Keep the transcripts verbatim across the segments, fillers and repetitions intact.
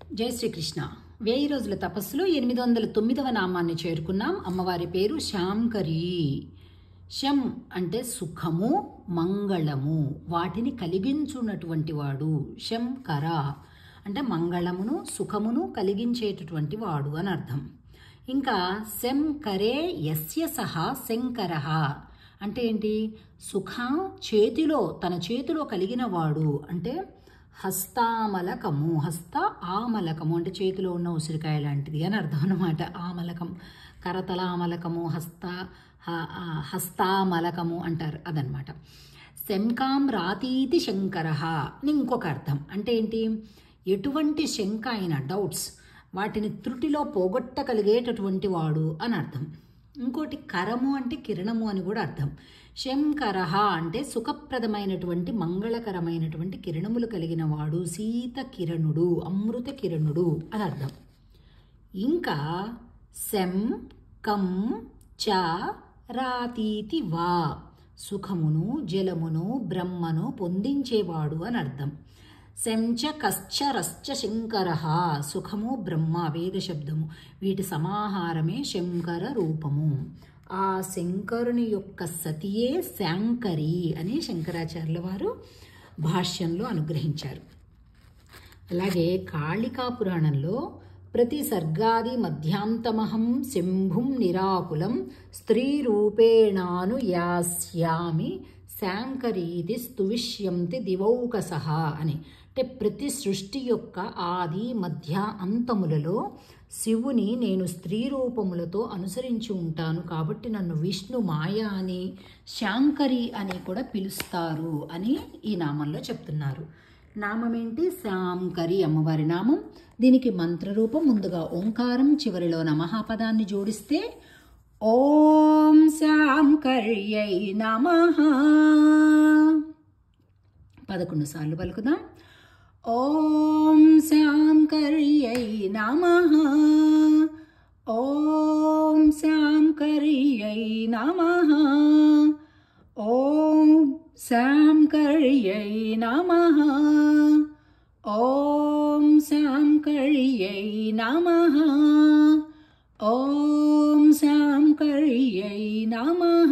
జై శ్రీకృష్ణ. వెయ్యి రోజుల తపస్సులో ఎనిమిది వందల తొమ్మిదవ నామాన్ని చేరుకున్నాం. అమ్మవారి పేరు శాంకరి. శం అంటే సుఖము, మంగళము, వాటిని కలిగించున్నటువంటి వాడు. శంకర అంటే మంగళమును సుఖమును కలిగించేటటువంటి వాడు అని అర్థం. ఇంకా శంకరే యస్య సహా శంకరః అంటే ఏంటి? సుఖ చేతిలో తన చేతిలో కలిగిన వాడు అంటే హస్తామలకము. హస్త ఆమలకము అంటే చేతిలో ఉన్న ఉసిరికాయ లాంటిది అని అర్థం అన్నమాట. ఆమలకం, కరతలామలకము, హస్త హస్తామలకము అంటారు, అదనమాట. శంకాం రాతీతి శంకరః అని ఇంకొక అర్థం. అంటే ఏంటి? ఎటువంటి శంక అయినా, డౌట్స్, వాటిని త్రుటిలో పోగొట్టగలిగేటటువంటి వాడు అని అర్థం. ఇంకోటి కరము అంటే కిరణము అని కూడా అర్థం. శంకరః అంటే సుఖప్రదమైనటువంటి మంగళకరమైనటువంటి కిరణములు కలిగిన వాడు, శీత కిరణుడు, అమృత కిరణుడు అని అర్థం. ఇంకా శం కం చ రాతీతి వా సుఖమును జలమును బ్రహ్మను పొందించేవాడు అని అర్థం. శంచ కశ్చ రశ్చ శంకరః సుఖము బ్రహ్మ వేద శబ్దము, వీటి సమాహారమే శంకర రూపము. ఆ శంకరుని యొక్క సతియే శాంకరి అని శంకరాచార్యుల వారు భాష్యంలో అనుగ్రహించారు. అలాగే కాళికా పురాణంలో ప్రతి సర్గాది మధ్యాంతమహం శంభుం నిరాకులం స్త్రీ రూపేణాను యాస్యామి శాంకరీతి స్తువిష్యంతి దివౌకసః అని. అంటే ప్రతి సృష్టి యొక్క ఆది మధ్య అంతములలో శివుని నేను స్త్రీ రూపములతో అనుసరించి ఉంటాను, కాబట్టి నన్ను విష్ణు మాయ అని శాంకరి అని కూడా పిలుస్తారు అని ఈ నామంలో చెప్తున్నారు. నామం ఏంటి? శాంకరి, అమ్మవారి నామం. దీనికి మంత్రరూపం ముందుగా ఓంకారం, చివరిలో నమః పదాన్ని జోడిస్తే ఓం శాంకర్యై నమః. పదకొండు సార్లు పలుకుదాం. ఓం శాంకర్యై నమః, ఓం శాంకర్యై నమః, ఓం శాంకర్యై నమః, ఓం శాంకర్యై నమః, ఓం శాంకర్యై నమః,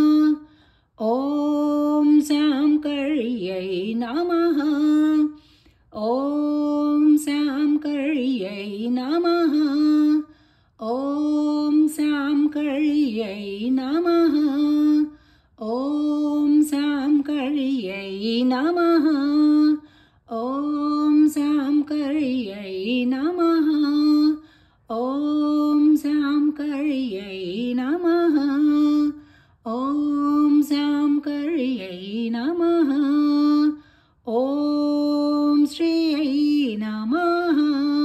ఓం శాంకర్యై నమః, ఓం శాంకర్యై నమః, ఓం శాంకర్యై నమః, ఓం శాంకర్యై నమః, ఓం శాంకర్యై నమః, ఓం శాంకర్యై నమః, ఓం శాంకర్యై నమః, ఓం శ్రీయై నమః.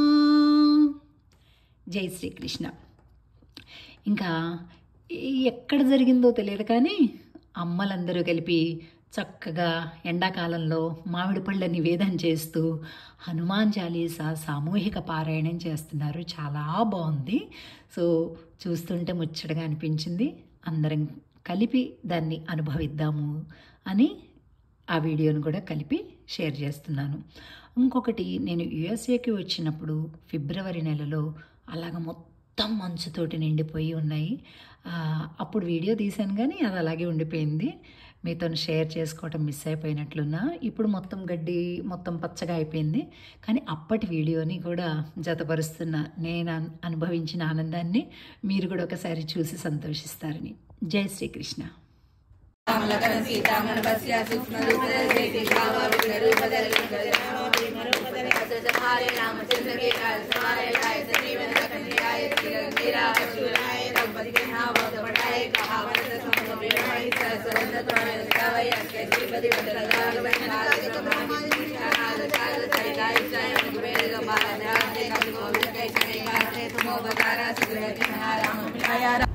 జై శ్రీకృష్ణ. ఇంకా ఎక్కడ జరిగిందో తెలియదు కానీ అమ్మలందరూ కలిపి చక్కగా ఎండాకాలంలో మామిడి పళ్ళ నివేదన చేస్తూ హనుమాన్ చాలీసా సామూహిక పారాయణం చేస్తున్నారు. చాలా బాగుంది. సో చూస్తుంటే ముచ్చటగా అనిపించింది. అందరం కలిపి దాన్ని అనుభవిద్దాము అని ఆ వీడియోను కూడా కలిపి షేర్ చేస్తున్నాను. ఇంకొకటి, నేను యుఎస్ఏకి వచ్చినప్పుడు ఫిబ్రవరి నెలలో అలాగ మొత్తం మంచుతోటి నిండిపోయి ఉన్నాయి. అప్పుడు వీడియో తీశాను కానీ అది అలాగే ఉండిపోయింది. మీతో షేర్ చేసుకోవటం మిస్ అయిపోయినట్లున్నా. ఇప్పుడు మొత్తం గడ్డి మొత్తం పచ్చగా అయిపోయింది. కానీ అప్పటి వీడియోని కూడా జతపరుస్తున్న నేను అనుభవించిన ఆనందాన్ని మీరు కూడా ఒకసారి చూసి సంతోషిస్తారని. జై శ్రీకృష్ణ. Bye.